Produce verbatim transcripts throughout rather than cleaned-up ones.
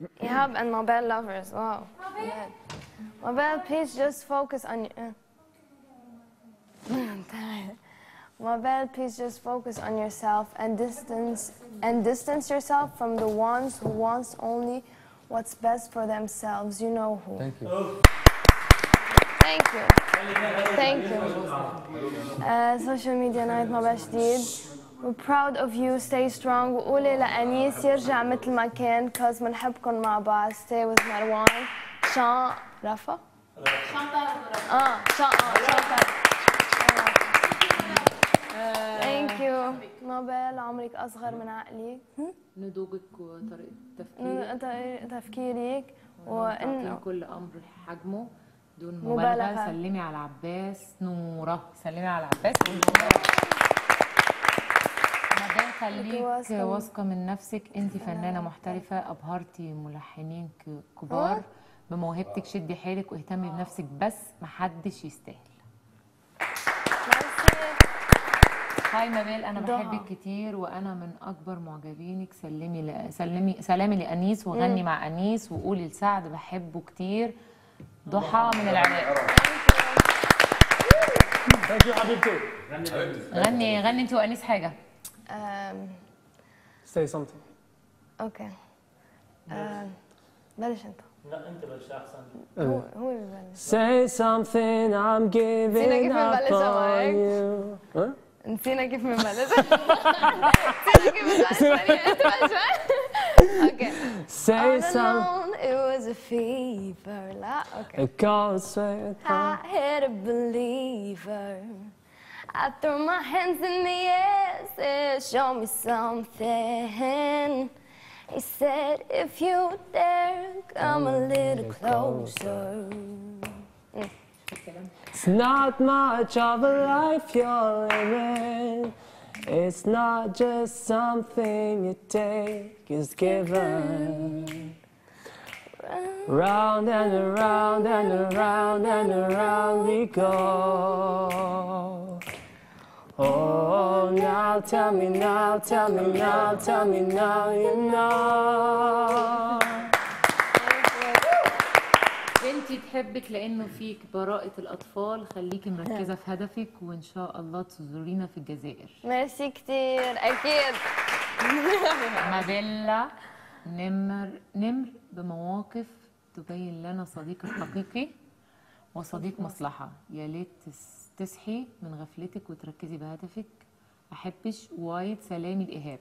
Ihab and Mabel lovers. Wow. Mabel, please just focus on your. Mabel, please just focus on yourself and distance and distance yourself from the ones who wants only what's best for themselves. You know who. Thank you. Thank you. Thank you. Uh, social media night Mabel جديد. We're proud of you. Stay strong. وقولي لأنيس يرجع مثل ما كان cause بنحبكم مع بعض. Stay with مروان. شان رفا؟ شان طارق. اه شان اه شان طارق. Thank you. مابل عمرك أصغر من عقلي. نضوجك وطريقة تفكيرك. طريقة تفكيرك وإنه كل أمر حجمه دون مبالغة. سلمي على عباس نورة. سلمي على عباس ونورة. مابل خليك واثقة من نفسك. أنت فنانة محترفة أبهرتي ملحنين كبار. بموهبتك شدي حيلك واهتمي بنفسك بس محدش يستاهل. هاي مابل انا بحبك كتير وانا من اكبر معجبينك. سلمي ل... سلمي سلامي لانيس وغني مم. مع انيس وقولي لسعد بحبه كتير. ضحى من العراق. ثانك يو حبيبتي. غني غني انت وانيس حاجه. say something. اوكي. بلش انت. لا انت بلش احسن. هو هو ببلش. say something I'm giving up on you. نسينا كيف بنبلش. نسينا كيف بنبلش. اوكي. say something. It was a fever. لا اوكي. A cold sweat. I had a believer. I threw my hands in the air, said, show me something. He said, if you dare, come a little closer. It's not much of a life you're living. It's not just something you take, it's given. Round and around and around and around we go. Oh, now tell me now, tell me now, tell me now you know. بنتي تحبك لانه فيك براءة الاطفال. خليكي مركزة في هدفك وان شاء الله تزورينا في الجزائر. ميرسي كتير اكيد. مابيلا نمر نمر بمواقف تبين لنا صديق الحقيقي وصديق مصلحة. يا ليت تصحي من غفلتك وتركزي بهدفك. احبش وايد. سلامي لإيهاب.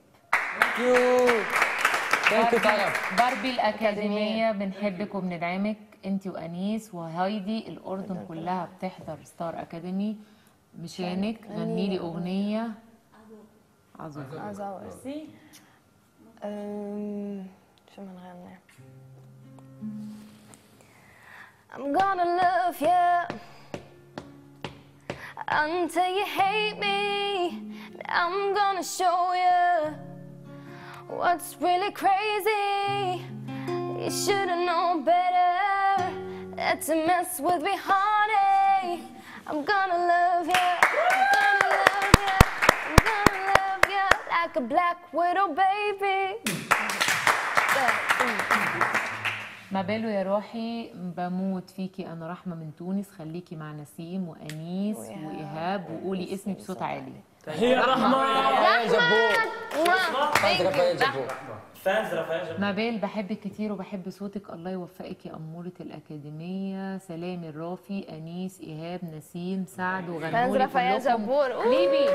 باربي الأكاديمية بنحبك وبندعمك انت وانيس وهايدي. الاردن كلها بتحضر ستار اكاديمي مشانك. غني لي اغنيه عظيم. عظيم. شو بنغني؟ I'm gonna love you until you hate me. I'm gonna show you what's really crazy. You should've known better than to mess with me, honey. I'm gonna love you. I'm gonna love you. I'm gonna love you like a black widow, baby. مابيلو يا روحي بموت فيكي. انا رحمه من تونس. خليكي مع نسيم وانيس وايهاب وقولي اسمي بصوت عالي. هي رحمه. رافائيل جبور. رافائيل جبور. فانز رافائيل جبور. مابيل بحبك كتير وبحب صوتك. الله يوفقك يا اموره الاكاديميه. سلامي الرافي انيس ايهاب نسيم سعد وغنولي. فانز رافائيل جبور. حبيبي.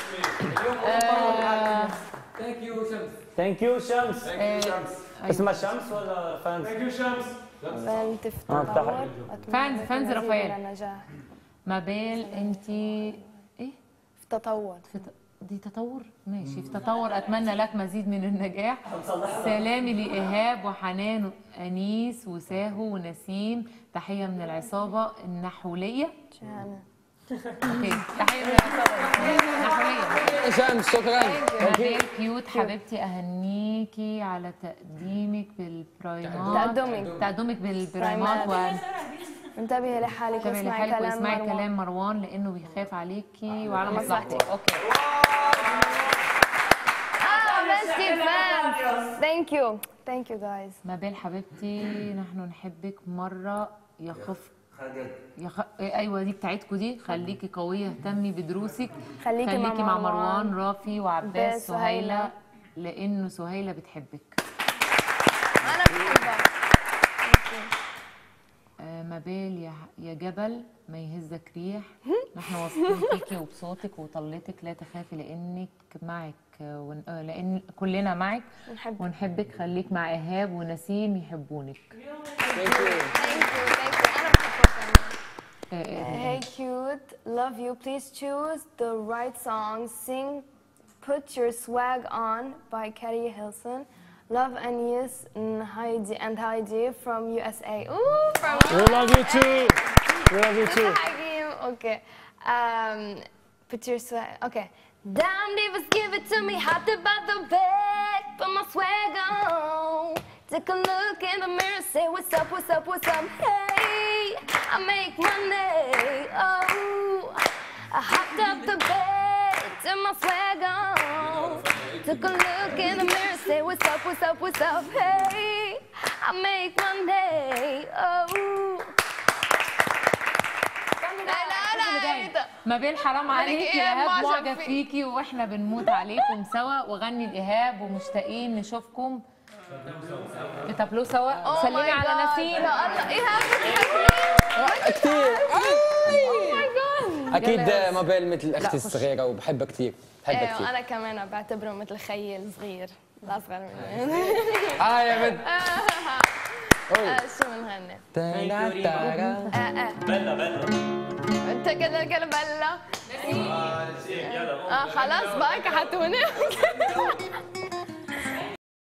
ثانك يو شمس. ثانك يو شمس. شمس. اسمها شمس ولا فانز؟ ثانك يو شمس. بنت في تطور. فانز فانز رافائيل. مابيل انت ايه؟ في تطور. في ت... دي تطور؟ ماشي في تطور. اتمنى لك مزيد من النجاح. سلامي لايهاب وحنان وانيس وساهو ونسيم. تحيه من العصابه النحوليه. شهانه. اوكي تحيه من العصابه النحوليه. شمس شكرا. مابيل كيوت حبيبتي. اهنيكي على تقديمك بالبرايمات. تقدمك تقدمك بالبرايمات. و انتبهي لحالك واسمعي كلام واسمعي مروان. كلام مروان لانه بيخاف عليكي وعلى مصلحتك. اوكي. اه بس فانز Thank you. Thank you guys. مابيل حبيبتي، نحن نحبك مرة يخف يخ... ايوه دي بتاعتكم دي. خليكي قويه، اهتمي بدروسك، خليكي, خليكي مع, مع مروان رافي وعباس بس سهيلة، سهيلة. لانه سهيلة بتحبك. انا بحبك. آه مابيل يا يا جبل ما يهزك ريح، نحن واثقين فيكي وبصوتك وطلتك، لا تخافي لانك معك ون... آه لان كلنا معك ونحبك. ونحبك. خليك مع ايهاب ونسيم يحبونك. Thank you. Thank you. انا بحبك كمان. Hey cute, love you. Please choose the right song. Sing "Put Your Swag On" by Carrie Hilson. Love and yes, and Heidi and Heidi from U S A. Ooh, from We love you too. We love you too. Okay. Um, put your swag. Okay. Damn divas, give it to me hot about the bed. Put my swag on. Take a look in the mirror, say what's up, what's up, what's up. Hey, I make money. Oh, I hopped up the bed, took my swag on. Took a look in the mirror, say what's up, what's up, what's up. Hey, I make money. Oh. مابيل حرام عليك يا إيهاب ايهاب، معجب معجب فيك. فيكي واحنا بنموت عليكم سوا، وغني لايهاب ومشتاقين نشوفكم تتابلوا سوا. سلمي على نسيم. يا الله ايهاب بتحبني كثير. اوه ماي جاد. اكيد مابيل مثل اختي الصغيره وبحبها كثير، بحبها ايوه كثير. انا كمان بعتبره مثل خيي الصغير، لا اصغر مني. اه يا بنت. آه، شو بنغني؟ تارا اه اه بلا بلا انت كده كده بلا. اه خلاص بقى كحتوني.